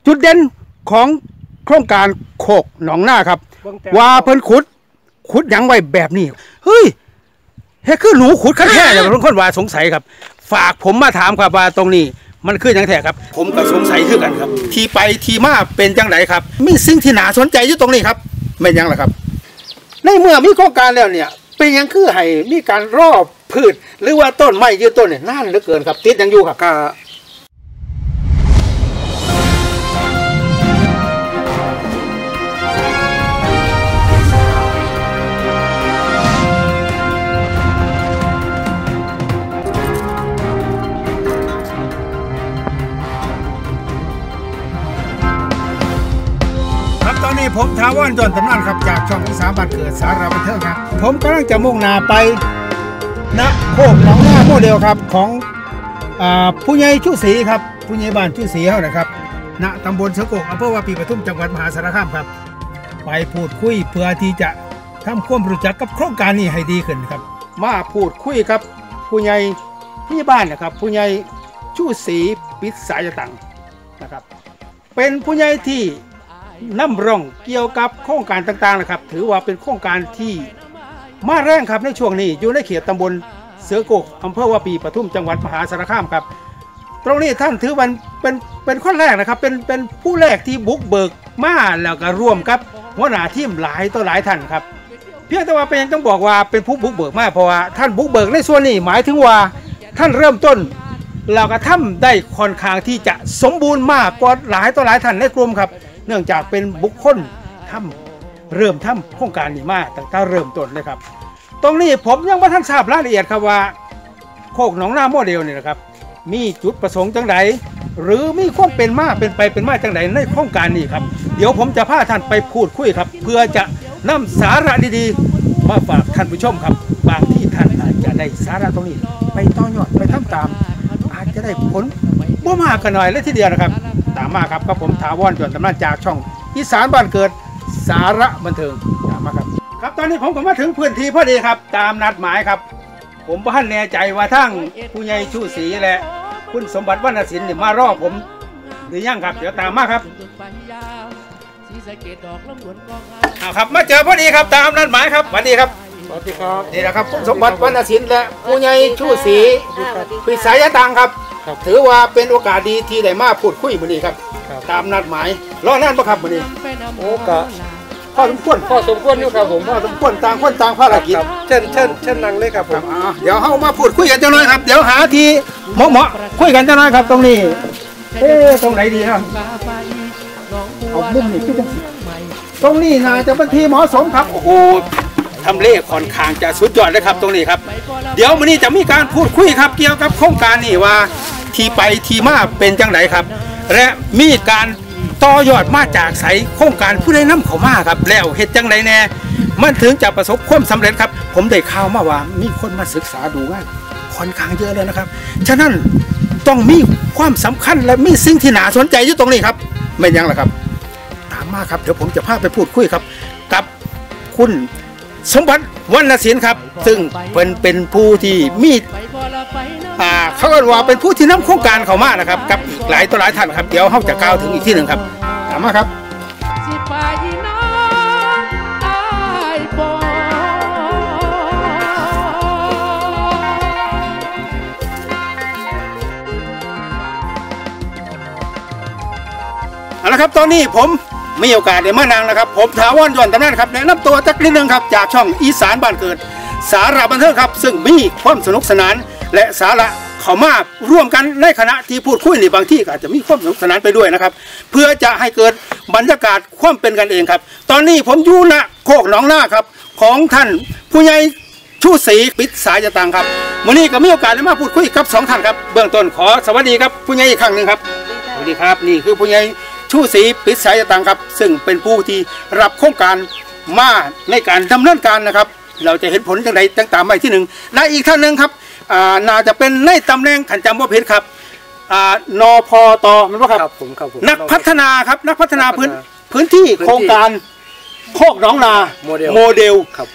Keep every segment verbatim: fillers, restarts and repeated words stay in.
จุดเด่นของโครงการโคกหนองนาครับว่าเพิ่นขุดขุดยังไว้แบบนี้เฮ้ยเฮ้ยคือหนูขุดขั้นแค่อย่างบางคนว่าสงสัยครับฝากผมมาถามครับว่าตรงนี้มันคืออย่างแท้ครับผมก็สงสัยคือกันครับที่ไปที่มาเป็นจังไหนครับมีสิ่งที่น่าสนใจอยู่ตรงนี้ครับไม่ยังหรอครับในเมื่อมีโครงการแล้วเนี่ยเป็นยังคือให้มีการรอบพืชหรือว่าต้นไม้ยืนต้นเนี่ยนานเหลือเกินครับติดยังอยู่ครับก็ตอนนี้ผมท้าวอนจนตำนานครับจากช่องอีสานบ้านเกิดสาระบันเทิงครับผมกำลังจะมุ่งหน้าไปณโคกหนองนาโมเดลครับของอ่าผู้ใหญ่ชูศรีครับผู้ใหญ่บ้านชูศรีเขานะครับณตำบลเสือโกกอำเภอวาปีปทุมจังหวัดมหาสารคามครับไปพูดคุยเพื่อที่จะทำความรู้จักกับโครงการนี้ให้ดีขึ้นครับมาพูดคุยครับผู้ใหญ่ผู้ใหญ่บ้านนะครับผู้ใหญ่ชูศรีปิศสายตังนะครับเป็นผู้ใหญ่ที่นำร่องเกี่ยวกับโครงการต่างๆนะครับถือว่าเป็นโครงการที่มาแรงครับในช่วงนี้อยู่ในเขตตำบลเสือโกกอำเภอวาปีปทุมจังหวัดมหาสารคามครับตรงนี้ท่านถือวันเป็นเป็นคนแรกนะครับเป็นเป็นผู้แรกที่บุกเบิกมาแล้วก็ร่วมกับหัวหน้าทีมหลายต่อหลายท่านครับเพียงแต่ว่าเป็นต้องบอกว่าเป็นผู้บุกเบิกมาเพราะว่าท่านบุกเบิกในส่วนนี้หมายถึงว่าท่านเริ่มต้นแล้วก็ทำได้ค่อนข้างที่จะสมบูรณ์มากกว่าหลายต่อหลายท่านในกลุ่มครับเนื่องจากเป็นบุคคลทำเริ่มทำโครงการนี้มาตั้งแต่เริ่มต้นเลยครับตรงนี้ผมยังไม่ท่านทราบรายละเอียดครับว่าโคกหนองนาโมเดลนี่นะครับมีจุดประสงค์จังไดหรือมีความเป็นมาเป็นไปเป็นมาจังไดในโครงการนี้ครับเดี๋ยวผมจะพาท่านไปพูดคุยครับเพื่อจะนำสาระดีๆมาฝากท่านผู้ชมครับบางที่ท่านอาจจะได้สาระตรงนี้ไปต่อยอดไปทำตามอาจจะได้ผลบ่มากกันหน่อยเลยทีเดียวนะครับตามมาครับกับผมถาวรจวนตำนานจากช่องอีสานบ้านเกิดสาระบันเทิงตามมาครับครับตอนนี้ผมก็มาถึงพื้นที่พอดีครับตามนัดหมายครับผมบ่ทันแน่ใจว่าทั้งผู้ใหญ่ชูศรีและคุณสมบัติวรรณศิลป์เนี่ยมารอผมหรือยังครับเดี๋ยวตามมาครับเอาครับมาเจอพอดีครับตามนัดหมายครับสวัสดีครับสวัสดีครับนี่แหละครับคุณสมบัติวรรณศิลป์และผู้ใหญ่ชูศรีปิศสายตังครับถือว่าเป็นโอกาสดีที่ได้มาพูดคุยมื้อนี้ครับตามนัดหมายรอนานปะครับมื้อนี้โอ้กะพ่อสมควรพ่อสมควรอยู่ครับผมพ่อสมควรต่างคนต่างภารกิจเช่นเช่นเช่นนั่งเลยครับผมเดี๋ยวเฮามาพูดคุยกันจังหน่อยครับเดี๋ยวหาที่เหมาะเหมาะคุยกันจังหน่อยครับตรงนี้เอ๊ะตรงไหนดีครับเอามุมนี้คือจังซี่ตรงนี้น่าจะเป็นที่เหมาะสมครับโอ้โหทำเลค่อนข้างจะสุดยอดเลยครับตรงนี้ครับเดี๋ยวมื้อนี้จะมีการพูดคุยครับเกี่ยวกับโครงการนี้ว่าที่ไปที่มาเป็นจังไหนครับและมีการต่อยอดมาจากไสโครงการผู้ใดนำเข้ามาครับแล้วเฮ็ดจังไหนแน่มันถึงจะประสบความสำเร็จครับผมได้ข่าวมาว่ามีคนมาศึกษาดูงานค่อนข้างเยอะเลยนะครับฉะนั้นต้องมีความสำคัญและมีสิ่งที่น่าสนใจอยู่ตรงนี้ครับไม่ยังล่ะครับตามมาครับเดี๋ยวผมจะพาไปพูดคุยครับกับคุณสมบัติวรรณศิลป์ครับซึ่งเป็นเป็นผู้ที่มีอ่าเขาเรียกว่าเป็นผู้ที่นำโครงการเข้ามานะครับกับอีกหลายต่อหลายท่านครับเดี๋ยวเขาจะกล่าวถึงอีกที่หนึ่งครับตามมาครับเอาละครับตอนนี้ผมมีโอกาสได้มานั่งนะครับผมถาวรย้อนตำนานครับแนะนำตัวจักนิดนึงครับจากช่องอีสานบ้านเกิดสาระบันเทิงครับซึ่งมีความสนุกสนานและสาระเข้ามาร่วมกันในคณะที่พูดคุยในบางที่อาจจะมีความสนุกสนานไปด้วยนะครับเพื่อจะให้เกิดบรรยากาศความเป็นกันเองครับตอนนี้ผมอยู่ณโคกหนองนาครับของท่านผู้ใหญ่ชูศรีปิศสายตังครับวันนี้ก็มีโอกาสได้มาพูดคุยกับสองท่านครับเบื้องต้นขอสวัสดีครับผู้ใหญ่อีกครั้งหนึ่งครับสวัสดีครับนี่คือผู้ใหญ่ชูศรีปิศสายตังครับซึ่งเป็นผู้ที่รับโครงการมาในการดำเนินการนะครับเราจะเห็นผลอย่างไรต่างๆไปที่หนึ่งและอีกท่านหนึ่งครับน่าจะเป็นในตำแหน่งขันจำว่าเพชรครับนพตมันว่าครับนักพัฒนาครับนักพัฒนาพื้นพื้นที่โครงการโคกหนองนาโมเดล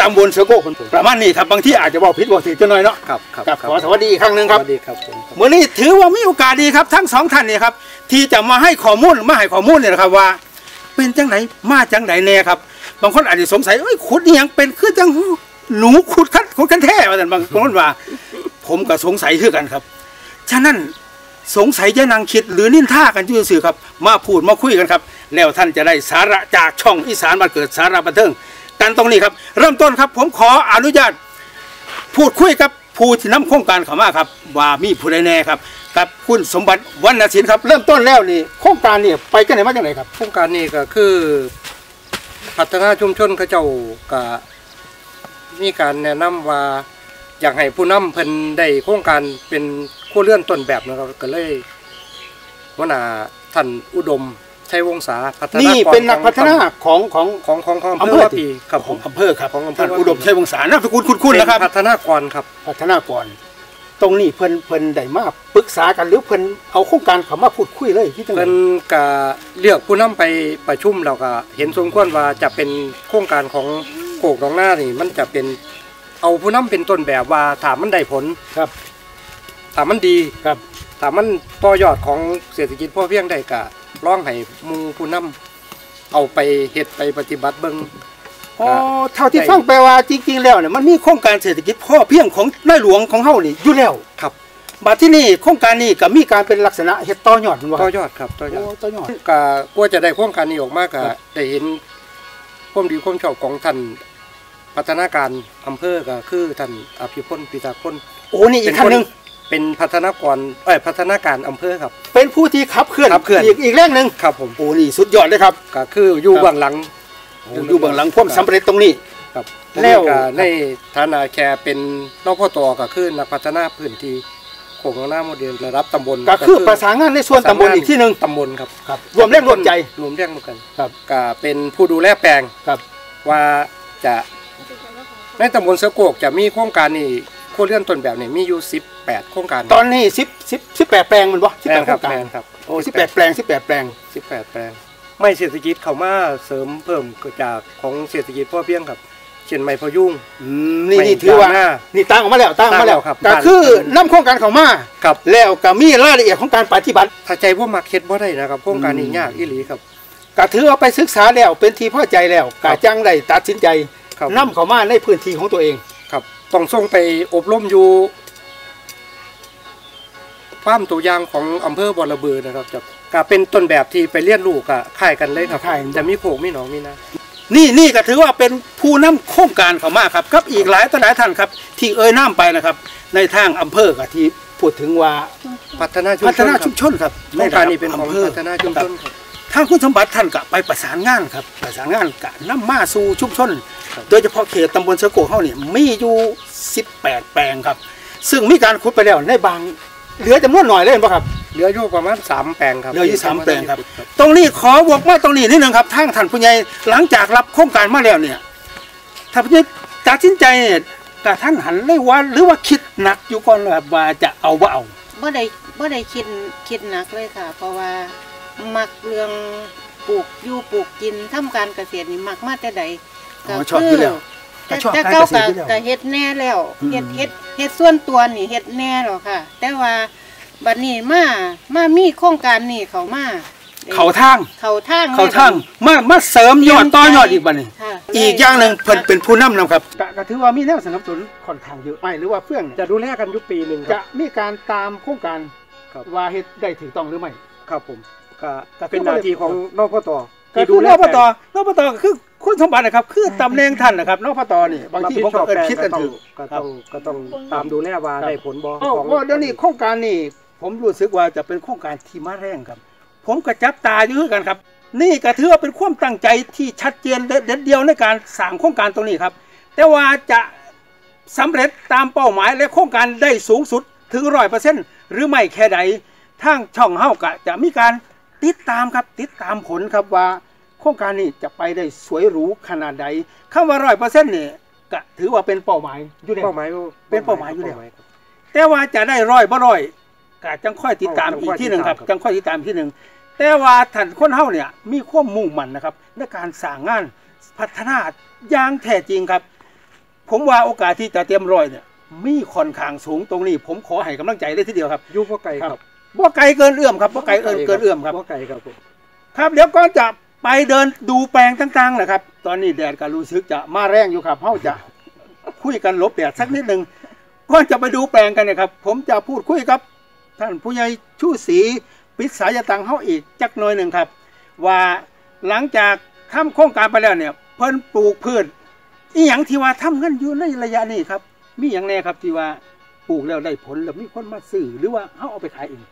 ตำบลเสือโก้ประมาณนี้ครับบางที่อาจจะบอกผิดบอกถูกจังหน่อยเนาะครับครับขอสวัสดีอีกครั้งหนึ่งครับสวัสดีครับเมื่อนี้ถือว่ามีโอกาสดีครับทั้งสองท่านเนี่ยครับที่จะมาให้ข้อมูลมาให้ข้อมูลเนี่ยนะครับว่าเป็นจังไหนมาจังไหนแน่ครับบางคนอาจจะสงสัยเอ้ยขุดนี่ยังเป็นคือจังหนูขุดคัดขุดกันแท้มาแต่บางคนว่าผมก็สงสัยคือกันครับฉะนั้นสงสัยจะนั่งคิดหรือนินท่ากันอยู่สื่อครับมาพูดมาคุยกันครับแล้วท่านจะได้สาระจากช่องอีสานบ้านเกิดสาระบันเทิงกันตรงนี้ครับเริ่มต้นครับผมขออนุญาตพูดคุยกับผู้ที่นำโครงการเข้ามาครับว่ามีผู้ใดแน่ครับกับคุณสมบัติวรรณศิลป์ครับเริ่มต้นแล้วนี่โครงการนี่ไปกันไหนมาจากไหนครับโครงการนี้ก็คือพัฒนาชุมชนเขาเจ้าก็มีการแนะนำว่าอยากให้ผู้นำเพิ่นได้โครงการเป็นครัวเรือนต้นแบบนะครับก็เลยหัวหน้าท่านอุดมชัยวงศาพัฒนานี่เป็นนักพัฒนาของของของของของอำเภอปีครับของอำเภอครับของท่านอุดมชัยวงศานามสกุลคุ้นๆนะครับพัฒนากรครับพัฒนากรตรงนี้เพิ่นเพิ่นได้มาปรึกษากันหรือเพิ่นเอาโครงการเขามาพูดคุยเลยที่จังได๋เพิ่นก็เลือกผู้นำไปประชุมแล้วก็เห็นสมควรว่าจะเป็นโครงการของโคกหนองนานี่มันจะเป็นเอาผู้นำเป็นต้นแบบว่าถ้ามันได้ผลครับถ้ามันดีครับถ้ามันต่อยอดของเศรษฐกิจพอเพียงได้ก็ร้องให้หมู่ผู้นำเอาไปเฮ็ดไปปฏิบัติเบิ่งอ๋อเท่าที่ฟังแปลว่าจริงๆแล้วเนี่ยมันมีโครงการเศรษฐกิจพอเพียงของในหลวงของเฮานี่อยู่แล้วครับบัดที่นี่โครงการนี้ก็มีการเป็นลักษณะเฮ็ดต่อยอดมันว่าต่อยอดครับต่อยอดต่อยอดก็กว่าจะได้โครงการนี้ออกมาก็ได้เห็นความดีความชอบของท่านพัฒนาการอำเภอก็คือท่านอภิพลปิตาพลโอ้นี่อีกท่านนึงเป็นพัฒนากรเอ้ยพัฒนาการอำเภอครับเป็นผู้ที่ขับเคลื่อนอีกอีกแรงนึงครับผมโอ้นี่สุดยอดเลยครับก็คืออยู่เบื้องหลังอยู่เบื้องหลังความสำเร็จตรงนี้ครับแล้วก็ในฐานะแค่เป็นนพต.ก็คือนักพัฒนาพื้นที่โคกหนองนาโมเดลระดับตำบลก็คือประสานงานในส่วนตำบลอีกที่นึงตำบลครับครับรวมแรงรวมใจรวมแรงรวมกันครับก็เป็นผู้ดูแลแปลงครับว่าจะในตำบลเสือโกกจะมีโครงการนี้โครงเรือนต้นแบบนี้มีอยู่สิบแปดโครงการตอนนี้สิบ สิบ สิบแปดแปลงมันบ่สิบแปดโครงการครับโอ้สิบแปดแปลงสิบแปดแปลงสิบแปดแปลงไม่เศรษฐกิจเข้ามาเสริมเพิ่มจากของเศรษฐกิจพอเพียงครับเช่นไม้พยุงนี่นี่ถือว่านี่ตั้งออกมาแล้วตั้งมาแล้วก็คือนำโครงการเข้ามาครับแล้วก็มีรายละเอียดของการปฏิบัติถ้าใจว่ามักเฮ็ดบ่ได้นะครับโครงการนี้ยากอีหลีครับก็ถือเอาไปศึกษาแล้วเป็นที่พอใจแล้วก็จังได้ตัดสินใจนำเข้ามาในพื้นที่ของตัวเองครับต้องส่งไปอบรมอยู่ฟาร์มตัวอย่างของอำเภอบ่อระเบือนะครับจะก็เป็นต้นแบบที่ไปเรียนรู้กับค่ายกันเลยครับจะมีโขกมีหนองมีนะนี่นี่ก็ถือว่าเป็นผู้นำโครงการเข้ามาครับกับอีกหลายต่อหลายท่านครับที่เอ่ยนามไปนะครับในทางอำเภอกับที่พูดถึงว่าพัฒนาพัฒนาชุมชนครับโครงการนี้เป็นของพัฒนาชุมชนทางคุณสมบัติท่านก็ไปประสานงานครับประสานงานกับนำมาสู่ชุมชนโดยเฉพาะเขตตำบลเสือโกกเฮานี่มีอยู่สิบแปดแปลงครับซึ่งมีการขุดไปแล้วในบางเหลือจำนวนหน่อยเลยเห็นป่ะครับเหลืออยู่ประมาณสามแปลงครับเหลืออยู่สามแปลงครับตรงนี้ขอบอกว่าตรงนี้นิดนึงครับทางท่านผู้ใหญ่หลังจากรับโครงการมาแล้วเนี่ยท่านผู้ใหญ่ตัดสินใจกับท่านหันเลยว่าหรือว่าคิดหนักอยู่ก่อนว่าจะเอาว่าเอาเมื่อใดเมื่อใดคิดคิดหนักเลยค่ะเพราะว่ามักเรื่องปลูกอยู่ปลูกกินทำการเกษตรนี่มักมาแต่ใดก็คือแต่เก้าก็เฮ็ดแน่แล้วเฮ็ดเฮ็ดเฮ็ดส่วนตัวนี่เฮ็ดแน่หรอค่ะแต่ว่าบัดนี้มามามีโครงการนี่เขามาเขาทางเขาทางเขาทางมามาเสริมยอดต่อยอดอีกบัดนี้อีกอย่างหนึ่งเพิ่นเป็นผู้นำนะครับก็ถือว่ามีแนวสนับสนุนค่อนข้างเยอะไปหรือว่าเพื่อนจะดูแลกันอยู่ปีหนึ่งจะมีการตามโครงการว่าเฮ็ดได้ถูกต้องหรือไม่ครับผมก็เป็นหน้าที่ของนพต. ที่ดูแลนพต.นพต.คือคุณสมบัตินะครับคือตำแหน่งท่านนะครับนพต.นี่บางทีผมก็เอิ้นคิดกันถึงก็ต้องก็ต้องตามดูแลว่าได้ผลบ่ของเดี๋ยวนี้โครงการนี้ผมรู้สึกว่าจะเป็นโครงการที่มาแรงครับผมก็จับตาอยู่กันครับนี่ก็ถือว่าเป็นความตั้งใจที่ชัดเจนเด็ดเดียวในการสร้างโครงการตรงนี้ครับแต่ว่าจะสำเร็จตามเป้าหมายและโครงการได้สูงสุดถึงร้อยเปอร์เซ็นต์หรือไม่แค่ใดทางช่องเฮาก็จะมีการติดตามครับติดตามผลครับว่าโครงการนี้จะไปได้สวยหรูขนาดใดคำว่าร้อยเปอร์เซ็นต์นี่ก็ถือว่าเป็นเป้าหมายอยู่แล้วเป้าหมายเป็นเป้าหมายอยู่แล้วแต่ว่าจะได้ร้อยบ่ร้อยก็จังค่อยติดตามอีกที่หนึ่งครับจังค่อยติดตามที่หนึ่งแต่ว่าท่านคนเฮาเนี่ยมีความมุ่งมั่นนะครับในการสร้างงานพัฒนาอย่างแท้จริงครับผมว่าโอกาสที่จะเตรียมร้อยเนี่ยมีค่อนข้างสูงตรงนี้ ผมขอให้กำลังใจได้ทีเดียวครับอยู่บ่ไกลครับบ่ไกลเกินเอื้อมครับบ่ไกลเกินเกินเอื้อมครับบ่ไกลครับผมครับเดี๋ยวก่อนจะไปเดินดูแปลงต่างๆนะครับ ตอนนี้แดดก็รู้สึกจะมาแรงอยู่ครับเฮาจะคุยกันหลบแดดสักนิดนึงก่อนจะไปดูแปลงกันนะครับ ผมจะพูดคุยกับท่านผู้ใหญ่ชูศรีปิศาจตังเฮาอีกจักหน่อยหนึ่งครับว่าหลังจากทำโครงการไปแล้วเนี่ยเพิ่นปลูกพืชอีหยังที่ว่าทำกันอยู่ในระยะนี้ครับมีอย่างแน่ครับที่ว่าปลูกแล้วได้ผลแล้วมีคนมาซื้อหรือว่าเฮาเอาไปขายเอง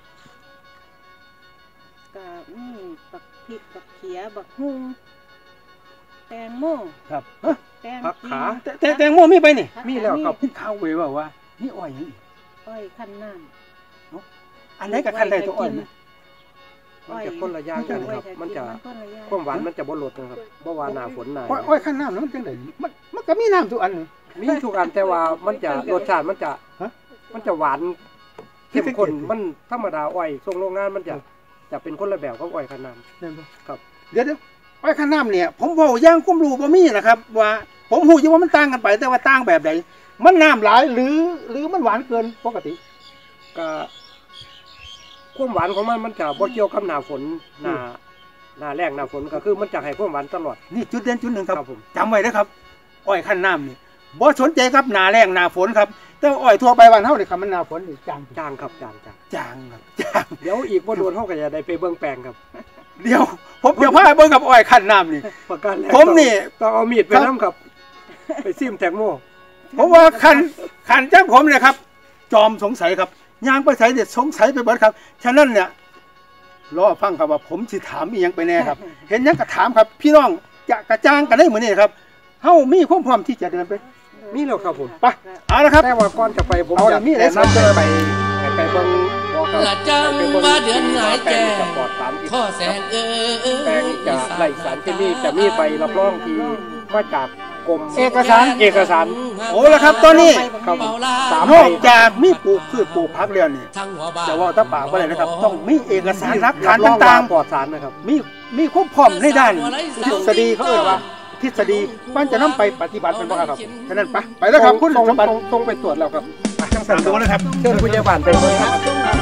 ก็มีบักพริกบักเขียบักฮุงแตงโมครับแตงผักขาแต่แต่แตงโมมีไปนี่มีแล้วครับพี่ข้าวเวยว่าว่านี่อ้อยหยังอีกอ้อยคั้นน้อันไหนกับคันใดตัวอ้อยนะำมันจะคนละอย่างกันครับมันจะคนละอย่างความหวานมันจะบ่ลดนะครับบ่ว่าหน้าฝนหน้าอ้อยอ้อยข้างน้ำแล้วมันจังไดมันมันก็มีน้ำทุกอันนี่มีทุกอันแต่ว่ามันจะรสชาติมันจะฮะมันจะหวานเข้มข้นมันธรรมดาอ้อยส่งโรงงานมันจะจะเป็นคนละแบบกับอ้อยคันน้ำเห็นบ่ครับเดี๋ยวเดี๋ยวอ้อยข้างน้ำเนี่ยผมเว้าอย่างความรู้บ่มีนะครับ ว่าผมฮู้อยู่ว่ามันต่างกันไป แต่ว่าต่างแบบใดมันน้ำหลายหรือหรือมันหวานเกินปกติก็ความหวานของมันมันจะบ่เกี่ยวกับหน้าฝนหน้าหน้าแล้งหน้าฝนก็คือมันจะให้ความหวานตลอดนี่จุดเด่นจุดหนึ่งครับครับผมจำไว้นะครับอ้อยข้างน้ำนี่บ่สนใจครับหน้าแรงหน้าฝนครับแต่ว่าอ้อยทั่วไปบ้านเฮานี่ครับมันหน้าฝนนี่จางจางครับจางจางจางครับจางเดี๋ยวอีกบ่โดนเฮาก็จะได้ไปเบิ่งแปลงครับเดี๋ยวผมเดี๋ยวพาไปเบิ่งกับอ้อยขั้นน้ำนี่ประการแรกผมนี่ต้องเอามีดไปครับน้ำครับ ไปซิมแตงโมผมว่าคันคันจ้างผมเนี่ยครับ จอมสงสัยครับยางไปใส่เนี่ยสงสัยไปเบิดครับฉะนั้นเนี่ยรอฟังครับว่าผมสิถามอีหยังไปแน่ครับ เห็นหยังก็ถามครับ พี่น้องจะกระจ่างกันได้เหมือนนี้ครับเฮามีความพร้อมที่จะเดินไปมีแล้วครับผมไปเอาละครับแต่ว่าก่อนจะไปผมเอาอยากมีดเลยแนะนำให้ไปให้ไปเบิ่งบ่ครับละจังว่าเดือนหายแก่จะปลอดสารพิษท่อแสงเอ้ยแปลงจะไล่สารเคมีจะมีใบรับรองที่มาจากกรมเอกสารเอกสารโอ้ละครับตอนนี้ครับสามนใบอกจากมีปลูกพืชปลูกผักแล้วนี่ทั้งหัวบ้านจะว่าตะปากบ่ได้นะครับ ต้องมีเอกสารหลักฐานรับรองว่ต่างปลอดสารนะครับๆ มีมีความพร้อมในด้านทฤษฎีเขาเอ่ยว่าทฤษฎีมันจะนำไปปฏิบัติเป็นบ่ครับฉะนั้นไปไปแล้วครับคุณส่งสมบัติส่งส่งไปตรวจแล้วครับสามตัวนะครับเชิญผู้ใหญ่บ้านไปเบิ่งครับ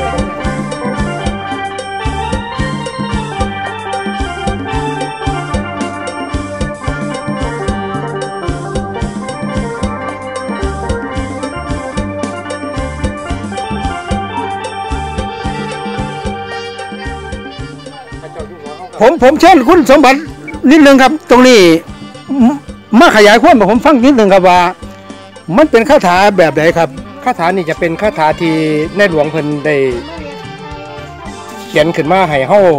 ผมผมเชิญคุณสมบัตินิดนึงครับ ตรงนี้มมาขยายความให้ผมฟังนิดนึงครับว่า มันเป็นคาถาแบบไหนครับคาถานี่จะเป็นคาถาที่ในหลวงเพิ่นได้เขียนขึ้นมาให้เฮา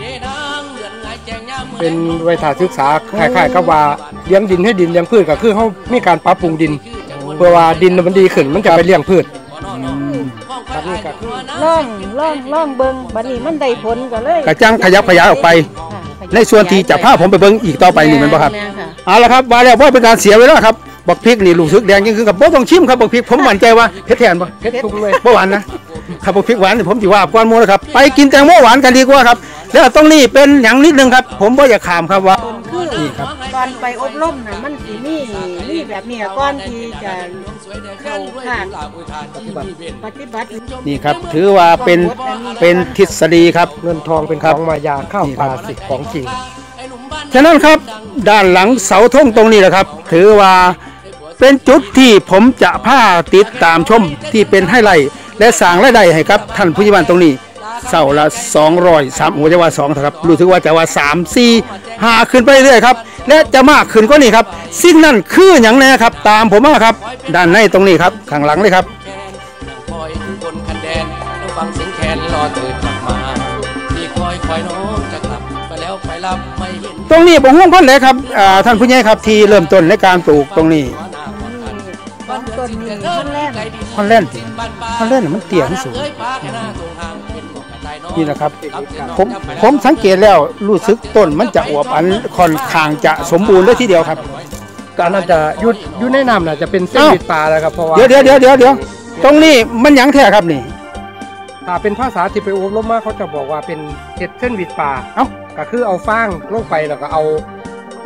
เป็นไว้ท่าศึกษาคล้ายๆกับว่าเลี้ยงดินให้ดินเลี้ยงพืชก็คือเฮามีการปรับปรุงดิน เพื่อว่าดินมันดีขึ้นมันจะไปเลี้ยงพืชครับนี่ก็คือล่องล่องล่องเบิ่งบัดนี้มันได้ผลก็เลยกระจังขยับขยายออกไปค่ะในส่วนที่จะพาผมไปเบิ่งอีกต่อไปนี่แมันบ่ครับแม่นค่ะเอาละครับมาแล้วว่าเป็นการเสียเวลาครับบักพริกนี่ลูกซึกแดงยิ่งขึ้นกับบ่ต้องชิมครับบักพริกผมมั่นใจว่าเผ็ดแทนบ่เฮ็ดทุกเลยบ่หวานนะถ้าบักพริกหวานนี่ผมสิว่าก้อนหมูนะครับไปกินแตงโมหวานกันดีกว่าครับแล้วตรงนี้เป็นหยังนิดนึงครับ ผมบ่อยากขามครับว่าคือนี่ครับตอนไปอบรมน่ะมันสิมีมีแบบนี้ก่อนที่จะเข้าภาคปฏิบัตินี่ครับถือว่าเป็นเป็นทฤษฎีครับเงินทองเป็นของมายาข้าวปลาสิของจริงฉะนั้นครับด้านหลังเสาธงตรงนี้แหละครับ ถือว่าเป็นจุดที่ผมจะพาติดตามชมที่เป็นไฮไลท์และสร้างรายได้ให้ครับท่านผู้ใหญ่บ้านตรงนี้เสาละสองร้อยสามหัวจะว่าสองครับรู้สึกว่าจะว่าสามสี่ห้าขึ้นไปเรื่อยครับและจะมากขึ้นกว่านี้ครับสิ่งนั้นคืออย่างแน่ครับตามผมมาครับด้านในตรงนี้ครับข้างหลังเลยครับคอยอยู่บนคันแดนแล้วฟังเสียงแคนรอเธอกลับมาที่คอยคอยน้องจะกลับไปแล้วไปรับไม่เห็นตรงนี้ผมห่วงพันเลยครับอ่าท่านผู้ใหญ่ครับที่เริ่มต้นในการปลูกตรงนี้ต้นต้นนี้ต้นแรกคอนเล่นคอนเล่นน่ะมันเตี้ยที่สูงนี่นะครับ ผมผมสังเกตแล้วรู้สึกต้นมันจะอวบอันค่อนข้างจะสมบูรณ์เลยทีเดียวครับการน่าจะยุดยุดในน้ำน่ะจะเป็นเส้นเอ้าวิดปลาแล้วครับเพราะว่าเดี๋ยวเดี๋ยวเดี๋ยวเดี๋ยวเดี๋ยวตรงนี้มันหยังแท้ครับนี่ถ้าเป็นภาษาที่ไปอบรมมาเขาจะบอกว่าเป็นเห็ดเส้นวิดปลาเอ้าก็คือเอาฟางลงไปแล้วก็เอา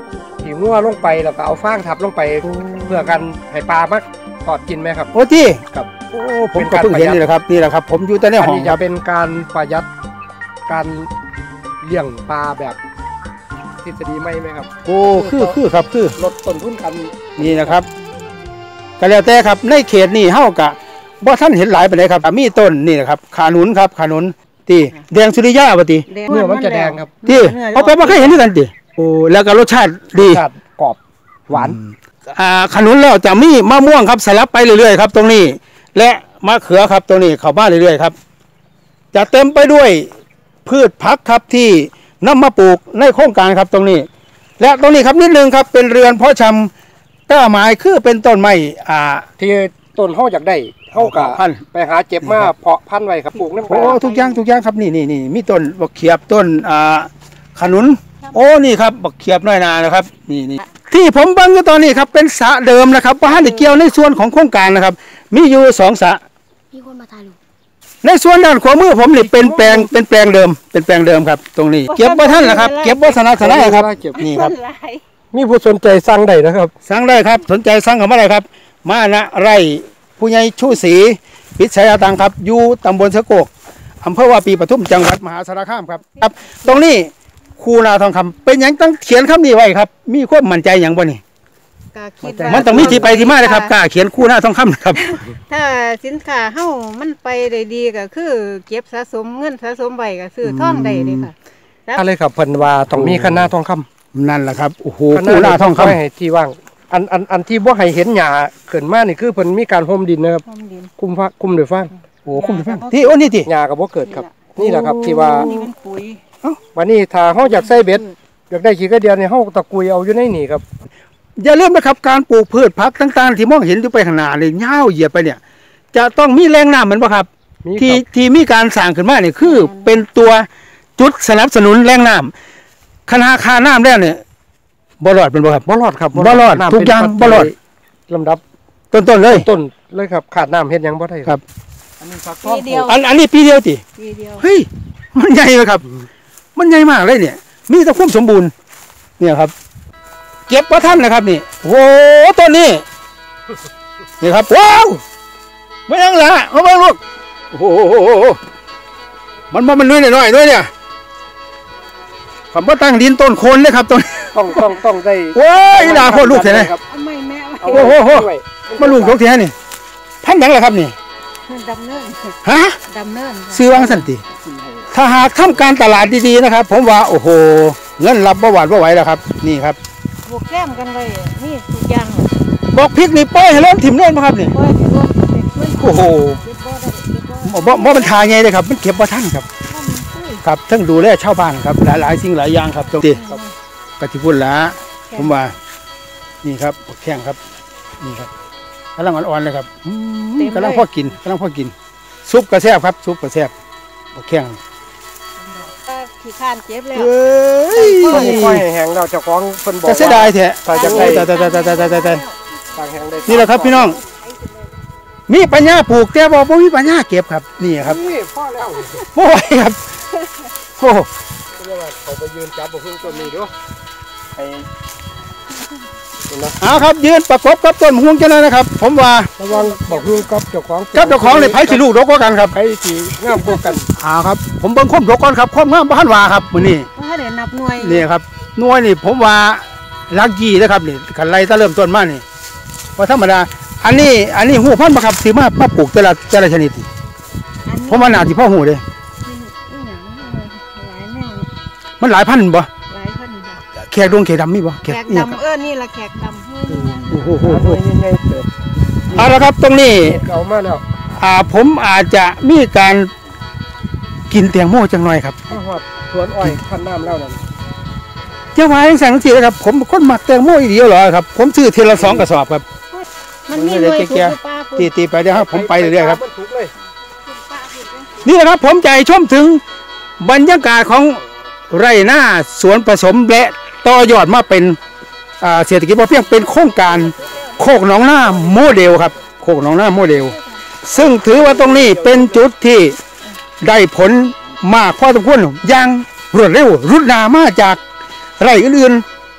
ขี่งัวลงไปแล้วก็เอาฟางทับลงไปเพื่อกันให้ปลามาทอดกินไหมครับโอ้ที่ครับโอ้ผมก็เพิ่งเห็นนี่แหละครับนี่แหละครับผมอยู่แต่ในอันห้องนี้จะเป็นการประหยัดการเลี้ยงปลาแบบทฤษฎีใหม่ไหมครับโอ้คือคือครับคือลดต้นทุนกันนี่นะครับก็แล้วแต่ครับในเขตนี่เฮากะบ่ท่านเห็นหลายปานใดครับมีต้นนี่นะครับขาหนุนครับขาหนุนที่แดงสุริยาบ่ติเนื้อมันจะแดงครับที่เอาไปบ่เคยเห็นด้วยกันติโอ้แล้วก็รสชาติดีรสชาติกรอบหวานอ่าขนุนแล้วจะมีมะม่วงครับสลับไปเรื่อยๆครับตรงนี้ และมะเขือครับตรงนี้เข้ามาเรื่อยๆครับจะเต็มไปด้วยพืชผักครับที่นำมาปลูกในโครงการครับตรงนี้ และตรงนี้ครับนิดนึงครับเป็นเรือนเพาะชำก้าไม้คือเป็นต้นไม้อ่าที่ต้นเฮาอยากได้เฮากะพันธุ์ไปหาเจ็บมาเพาะพันธุ์ไว้ครับปลูกน้ำโอ้ทุกอย่างทุกอย่างครับนี่นี่นี่มีต้นบักเขียบต้นอ่าขนุนโอ้นี่ครับบักเขียบน้อยนานะครับนี่นี่ที่ผมเบิ่งอยู่ตอนนี้ครับเป็นสระเดิมนะครับว่าได้เกี่ยวในส่วนของโครงการนะครับ มีอยู่สองสระมีคนมาถ่ายรูปในส่วนด้านขวามือผมนี่เป็นแปลงเป็นแปลงเดิมเป็นแปลงเดิมครับ ตรงนี้เก็บบ่ท่านนะครับเก็บบ่สนับสนุนครับนี่ครับหลายมีผู้สนใจสั่งได้นะครับสั่งได้ครับสนใจสั่งเข้ามาได้ครับ มานะไร่ผู้ใหญ่ชูศรีพิชัยตังครับอยู่ตำบลสะโกกอำเภอวาปีปทุมจังหวัดมหาสารคามครับครับ ตรงนี้คูนาทองคำเป็นหยังต้องเขียนคำนี้ไว้ครับ มีความมั่นใจอย่างบ่นี่ก็คิดว่ามันต้องมีที่ไปที่มาเลยครับกล้าเขียนคูนาทองคำนะครับถ้าสินค้าเฮามันไปได้ดีก็คือเก็บสะสมเงินสะสมไว้ก็ซื้อทองได้เลยค่ะแล้วอะไรครับเพิ่นว่าต้องมีคณะทองคำนั่นแหละครับโอ้โหคณะคูนาทองคำไว้ให้ที่ว่างอันอันอันที่บ่ให้เห็นหญ้าเกินมานี่คือเพิ่นมีการห่มดินนะครับพรมดินคุมฟ้าคุมด้วยฟางโอ้คุ้มฟังที่โอ้นี่ที่หญ้าก็บ่เกิดครับ นี่แหละครับที่ว่านี่เป็นปุ๋ยวันนี้ถ้าเฮาอยากใส่เบ็ดอยากได้ขี้กระเดียวนี่เฮาตะกุยเอาอยู่ในนี่ครับอย่าลืมนะครับการปลูกพืชผักต่างๆที่มองเห็นอยู่ไปข้างหน้าเลยยาวเหยียดไปเนี่ย จะต้องมีแรงน้ำเหมือนป่ะครับมีครับที่ที่มีการสร้างขึ้นมาเนี่ยคือเป็นตัวจุดสนับสนุนแรงน้ำคณะคาน้ำแล้วเนี่ยบ่รอดเป็นป่ะครับบ่รอดครับบ่รอดน้ำทุกอย่างเป็นบ่รอดลำดับต้นๆเลยต้นเลยครับขาดน้ำเฮ็ดหยังบ่ได้ครับอันนี้ผักปีเดียวอันอันนี้ปีเดียวติปีเดียวเฮ้ยมันใหญ่เลยครับ มันใหญ่มากเลยเนี่ย มีแต่ความสมบูรณ์เนี่ยครับ เก็บว่าท่านนะครับนี่โอ้โหต้นนี้นี่ครับว้าวไม่ยังละมาเบิ่งลูกโอ้โหมันมันมันน้อยหน่อยด้วยเนี่ยผมว่าตั้งดินต้นโคนเลยครับต้นต้องต้องต้องได้โอ้ยอีหลาโคตรลูกเสียเลยครับเอาไม่แม่เอาโอ้โหโอ้โหไว้มาลูกยกเสียนี่พันยังเหรอครับนี่ดำเนินฮะดำเนินซื้อวางสันติถ้าหากทำการตลาดดีๆนะครับ ผมว่าโอ้โหเงินรับประวัติประไหวแล้วครับ นี่ครับบวกแก้มกันไว้นี่ทุกอย่างบอกพริกนี่ป้อยให้เริ่มถิ่มเล่นมาครับนี่โอ้ยเดี๋ยวรถเด็กมันโอ้โหเก็บบ่ได้เก็บบ่บ่บ่มันทาไงเลยครับมันเก็บบ่ทันครับถ้ามันปุ้ยครับทั้งดูแลชาวบ้านครับหลายๆสิ่งหลายอย่างครับตรงนี้ครับกะทิพุ่นละผมว่า นี่ครับแข้งครับ นี่ครับกำลังอ่อนๆเลยครับอืมกำลังพอกินกำลังพอกิน ซุปกระแซบครับ ซุปกระแซบแข้งก็ขี้ข้านเจ็บแล้วเอ้ยต้องค่อยแห้งเราเจ้าของเพิ่นบอกจะเสียดายแท้ถ้าจะได้แต่แต่แต่แต่แต่แต่แต่ทางแห้งได้นี่แหละครับพี่น้อง มีปัญญาปลูกแต่บอกว่ามีปัญญาเก็บครับ นี่ครับนี่พอแล้วโอ้ยครับโอ้เรียกว่าเขาไปยืนจับบ่เพิ่งต้นนี้ดูให้เห็นไหมเอาครับยืนประกบกับต้นห่วงจังเลยนะครับ ผมว่าระวังบอกเพิ่งกับเจ้าของกับเจ้าของในไผ่สิลูกดกกว่ากันครับไผสิงามกว่ากันอ่าครับผมเบิ่งความดกก่อนครับความงามบ้านว่าครับมื้อนี้ถ้าได้นับหน่วยนี่ครับหน่วยนี่ผมว่าลักยี่นะครับนี่คันไล่ตะเริ่มต้นมานี่ว่าธรรมดาอันนี้อันนี้หูพันธุ์บ่ครับสิมามาปลูกแต่ละแต่ละชนิดนี่อันนี้ผมว่าน่าสิพ่อหูเด้อีหยังหลายแนวมันหลายพันธุ์บ่หลายพันค่ะแขกดวงแขกดำมีบ่แขกนี่ครับดำเออนี่ละแขกดำเฮ้ยโอ้โหหาหน่วยใหญ่ๆเติบเอาละครับตรงนี้เอามาแล้วอ่าผมอาจจะมีการกินแตงโมจังหน่อยครับมาฮอดสวนอ้อยพันน้ำแล้วนั่นจะว่าจังซั่นจังซี่นะครับผมคนมักแตงโมอีเดียวเหรอครับผมซื้อทีละสองกระสอบครับมันมีหน่วยถูกหรือเปล่าตีตีไปเดี๋ยวครับผมไปเรื่อยๆครับมันถูกเลยนี่แหละครับผมจะให้ชมถึงบรรยากาศของไร่หน้าสวนผสมและต่อยอดมาเป็นอ่าเศรษฐกิจพอเพียงเป็นโครงการโคกหนองนาโมเดลครับโคกหนองนาโมเดล ซึ่งถือว่าตรงนี้เป็นจุดที่ได้ผลมากพอสมควรอย่างรวดเร็วรุดนามาจากไร่อื่นๆ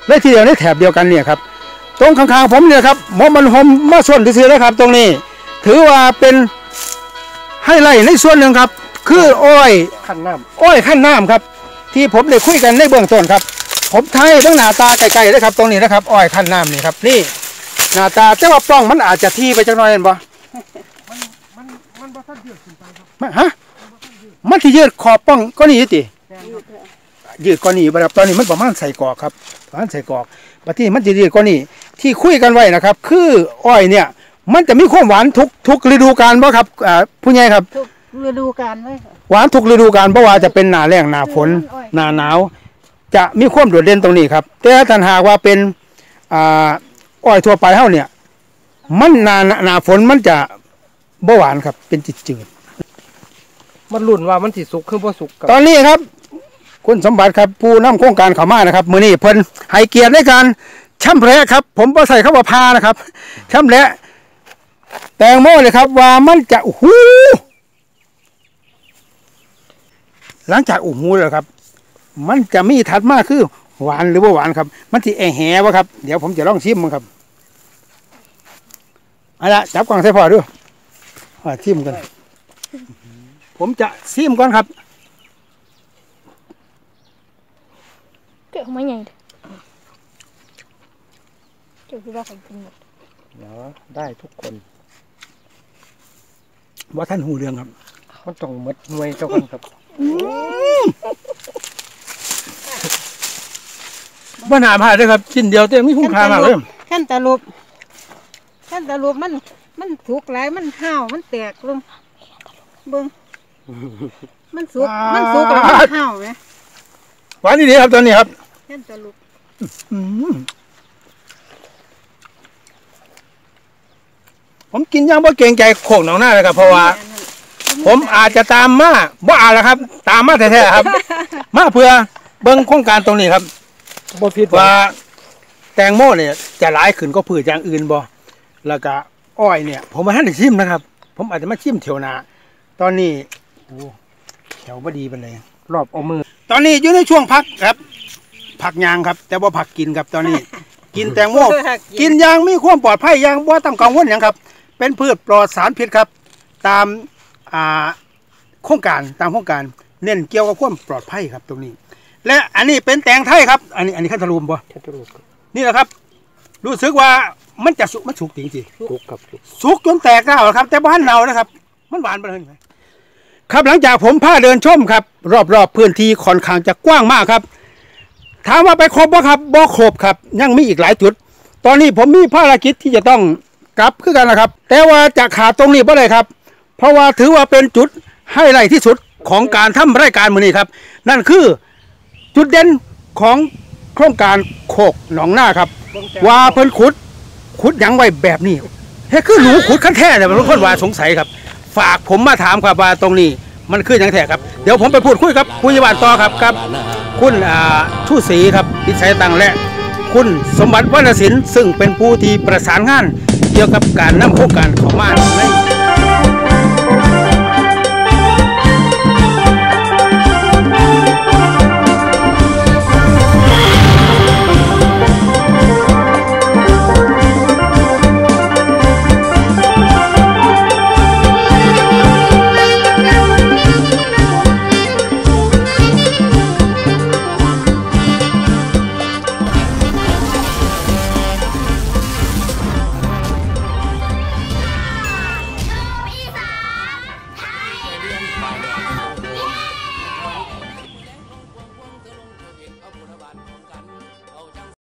และทีเดียวในแถบเดียวกันเนี่ยครับตรงข้างๆผมเนี่ยครับหมอมันหอมมาส่วนที่ซื้อแล้วครับตรงนี้ถือว่าเป็นให้ไล่ในส่วนหนึ่งครับคืออ้อยขั้นน้ำอ้อยขั้นน้ำครับที่ผมได้คุยกันในเบื้องต้นครับผมไทยตั้งหน้าตาไกลๆเลยครับตรงนี้นะครับอ้อยขั้นน้ำนี่ครับนี่หน้าตาแต่ว่าปล้องมันอาจจะที่ไปจังหน่อยเห็นปะมันมันมันบ่ทันยืดขึ้นไปครับฮะมันที่ยืดขอบปล้องก็นี่ติยืดก้อนนี้แบบตอนนี้มันประมาณใส่กอกครับประมาณใส่กอกปฏิมันจะยืดก้อนนี้ที่คุยกันไว้นะครับคืออ้อยเนี่ยมันจะมีความหวานทุกทุกฤดูกาลบ่ครับอ่าผู้ใหญ่ครับทุกฤดูกาลเลยหวานทุกฤดูกาลเพราะว่าจะเป็นหน้าแล้งหน้าฝนหน้าหนาวจะมีความโดดเด่นตรงนี้ครับแต่ถ้าหากว่าเป็นอ่าอ้อยทั่วไปเฮาเนี่ยมันหน้าหน้าฝนมันจะบ่หวานครับเป็นจืดๆมันลุ่นว่ามันสิสุกคือบ่สุกตอนนี้ครับคุณสมบัติครับผู้นำโครงการเข้ามานะครับมื้อนี้เพิ่นให้เกียรติในการช่ำแหละครับผมบ่ใส่คำว่าพานะครับช่ำแหละแตงโมเลยครับว่ามันจะหูหลังจากอู้หูแล้วครับมันจะมีถัดมาคือหวานหรือว่าหวานครับมันสิแอะแหวะครับเดี๋ยวผมจะลองชิมมันครับเอาละจับกล่องใส่พอดูว่าชิมกันผมจะชิมก่อนครับเกี่ยวไม่ไงเกี่ยวที่ว่าของกินหมดเนาะได้ทุกคนว่าท่านหูเรื่องครับมันต้องหมดหน่วยเจ้ากันครับบ้านหาผ่าเลยครับชิ้นเดียวแต่ไม่คุ้มค่ามากเลยขั้นตะลุบขั้นตะลุบมันมันสุกหลายมันห่าวมันแตกลงเบิ้งมันสุกมันสุกแล้วมันห่าวไหมหวานดีครับตอนนี้ครับขั้นตะลุบผมกินย่างบ่เกรงใจโขกหนองหน้าเลยครับเพราะว่าผมอาจจะตามมาบ่อ่านแล้วครับตามมาแท้ๆครับมาเพื่อเบิ้งโครงการตรงนี้ครับบ่ผิดว่าแตงโมเนี่ยจะหลายขึ้นก็พืชอย่างอื่นบ่แล้วก็อ้อยเนี่ยผมมาท่านได้ชิมนะครับผมอาจจะมาชิมเถียวนาตอนนี้โอ้แถวบ่ดีไปเลยรอบเอามือตอนนี้อยู่ในช่วงพักครับผักยางครับแต่ว่าผักกินครับตอนนี้กินแตงโมกินยางมีความปลอดภัยยางบ่ต้องกังวลอย่างครับเป็นพืชปลอดสารพิษครับตามอ่าโครงการตามโครงการเน้นเกี่ยวกับความปลอดภัยครับตรงนี้และอันนี้เป็นแตงไทยครับอันนี้อันนี้ขั้นตะลุมบ่นี่แหละครับรู้สึกว่ามันจะสุกมันสุกจริงจริงสุกครับสุกจนแตกแล้วครับแต่บ้านเรานะครับมันหวานไปเลยครับหลังจากผมพาเดินชมครับรอบๆพื้นที่ค่อนข้างจะกว้างมากครับถามว่าไปครบบ่ครับบ่ครบครับยังมีอีกหลายจุดตอนนี้ผมมีภารกิจที่จะต้องกลับขึ้นกันนะครับแต่ว่าจะขาดตรงนี้บ่ได้ครับเพราะว่าถือว่าเป็นจุดไฮไลท์ที่สุดของการทำรายการมื้อนี้ครับนั่นคือจุดเด่นของโครงการโคกหนองหน้าครับว่าเพิ่นขุดขุดยังไว้แบบนี้เฮ้ยคือหนูขุดขั้นแท้เนี่ยบางคนว่าสงสัยครับฝากผมมาถามครับว่าตรงนี้มันคือยังแท้ครับเดี๋ยวผมไปพูดคุยครับผู้ใหญ่บ้านต่อครับครับคุณอ่าชูศรีครับพิชัยตังและคุณสมบัติวรรณศิลป์ซึ่งเป็นผู้ที่ประสานงานเกี่ยวกับการนำโครงการเข้ามาใน